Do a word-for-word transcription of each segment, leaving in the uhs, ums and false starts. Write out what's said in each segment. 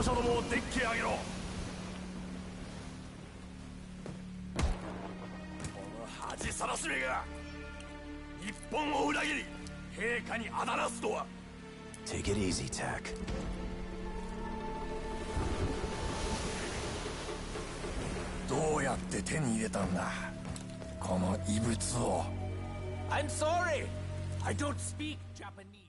者どもをデッキへ上げろ。この恥さらしめが日本を裏切り陛下にあだなすとは。 Take it easy, Tack. どうやって手に入れたんだこの異物を。 I'm sorry. I don't speak Japanese.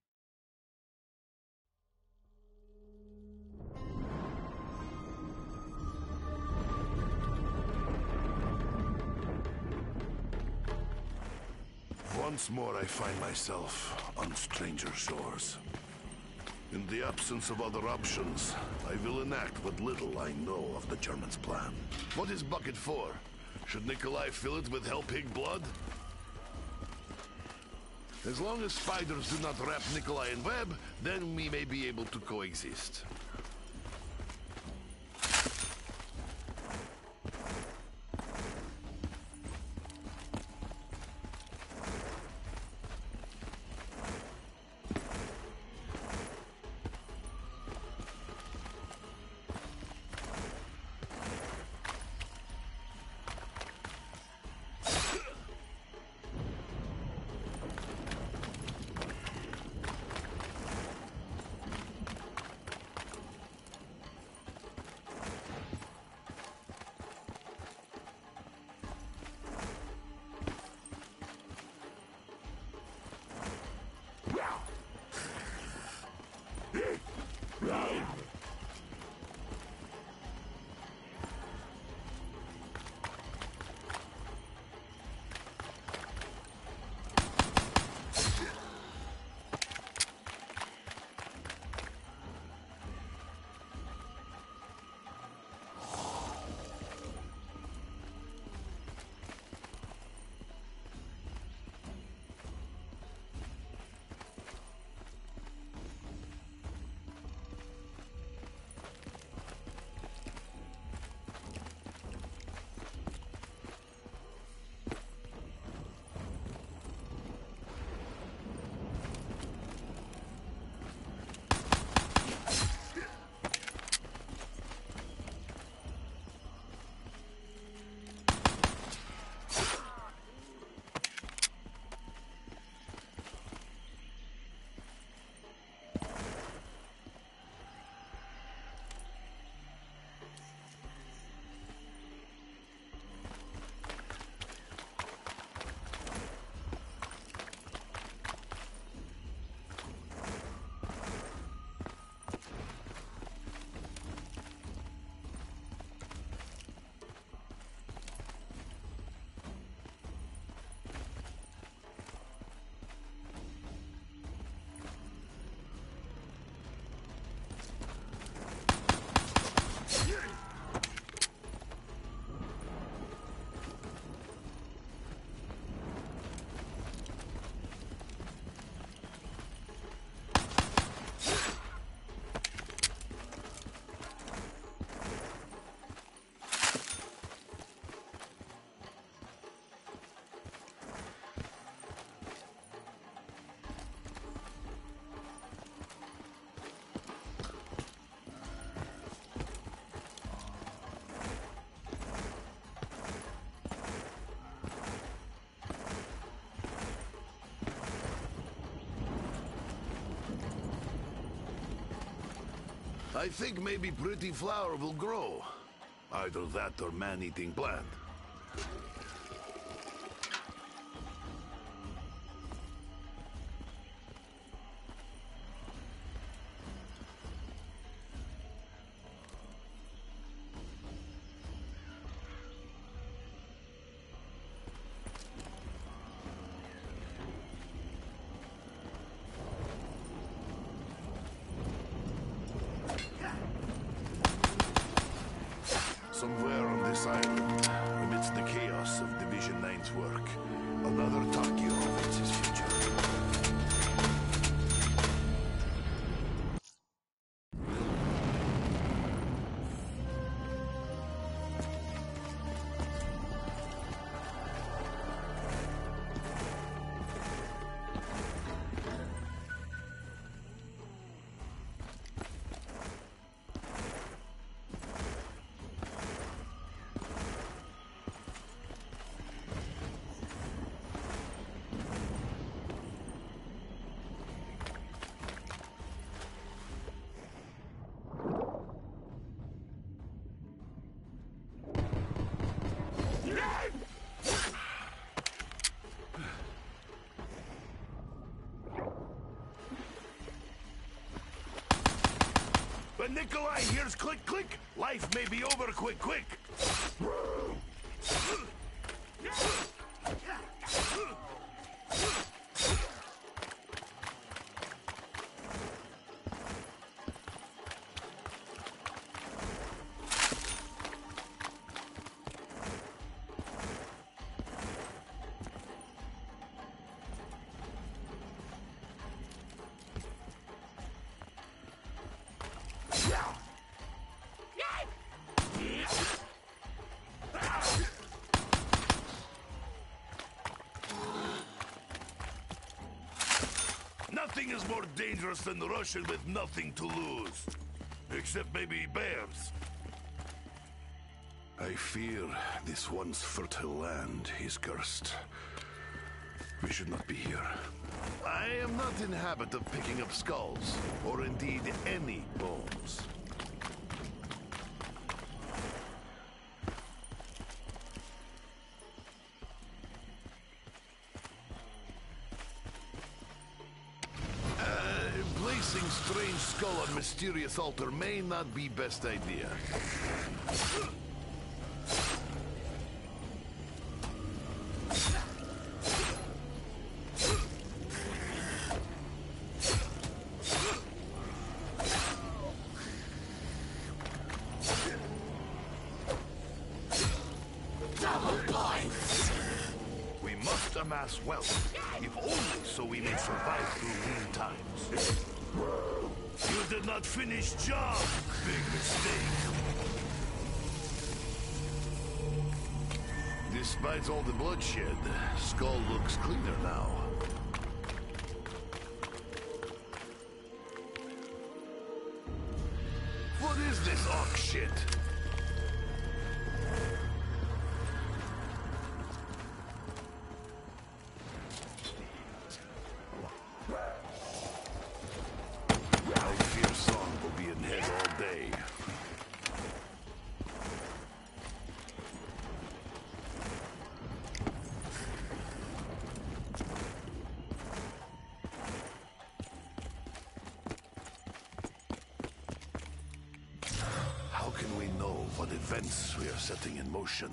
Once more I find myself on stranger shores. In the absence of other options, I will enact what little I know of the Germans' plan. What is Bucket for? Should Nikolai fill it with Hell Pig blood? As long as spiders do not wrap Nikolai in web, then we may be able to coexist. I think maybe Pretty Flower will grow. Either that or man-eating plant. Somewhere on this island, amidst the chaos of Division nine's work, another Takio awaits his future. Nikolai hears click click, life may be over quick quick. Nothing is more dangerous than Russian with nothing to lose. Except maybe bears. I fear this once fertile land is cursed. We should not be here. I am not in habit of picking up skulls, or indeed any bones. Placing strange skull on mysterious altar may not be best idea. We must amass wealth, if only so we may survive through lean times. You did not finish job, big mistake. Despite all the bloodshed, Skull looks cleaner now. What is this ox shit? How can we know what events we are setting in motion?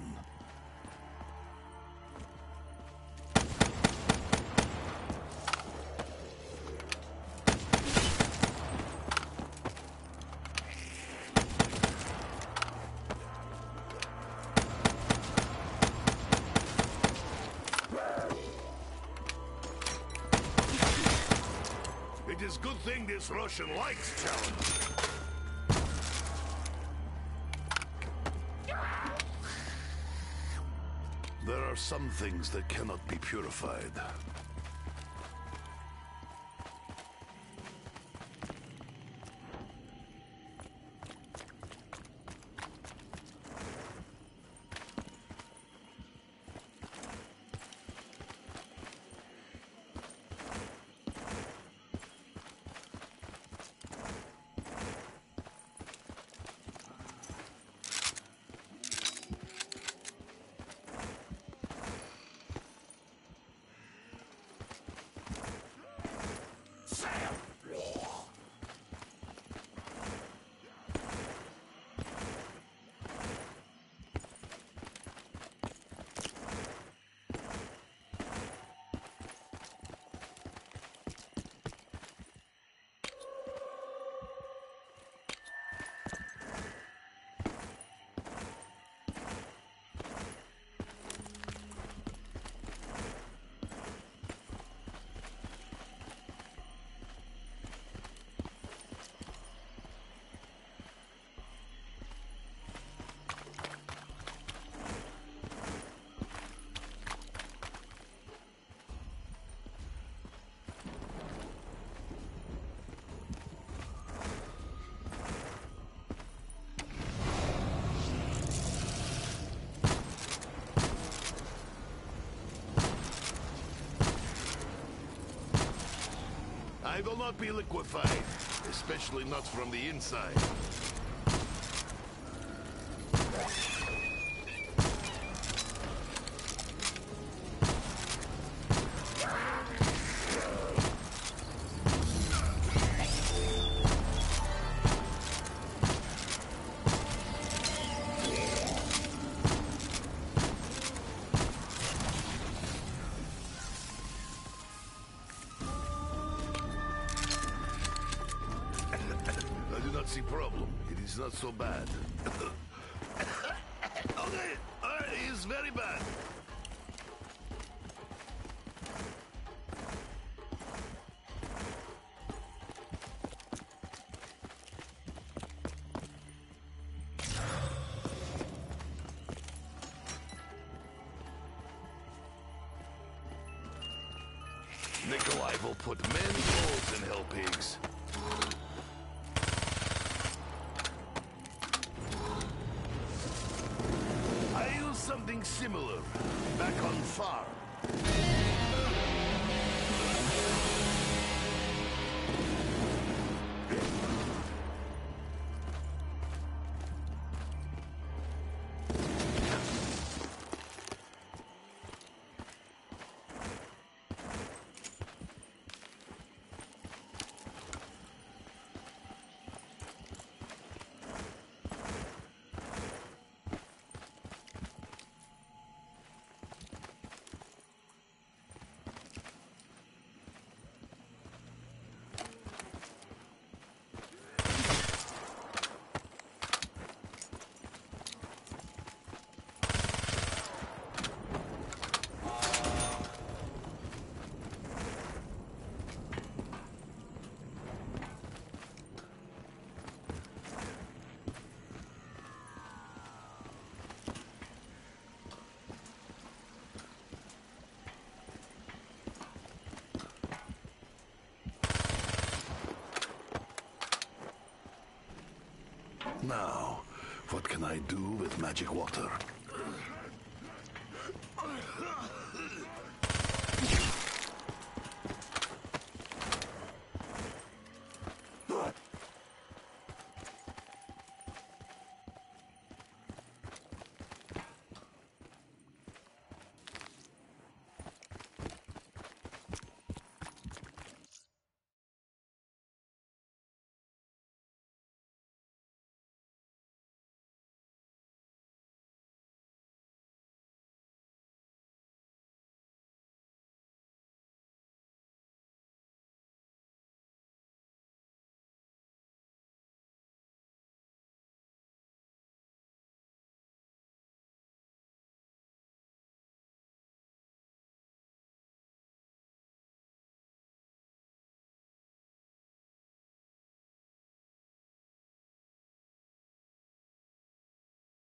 It is good thing this Russian likes challenge. There are some things that cannot be purified. I will not be liquefied, especially not from the inside. It's not so bad. Okay, uh, it's very bad. Nikolai will put many holes in Hell Pigs. I use something similar back on farm. Now, what can I do with magic water?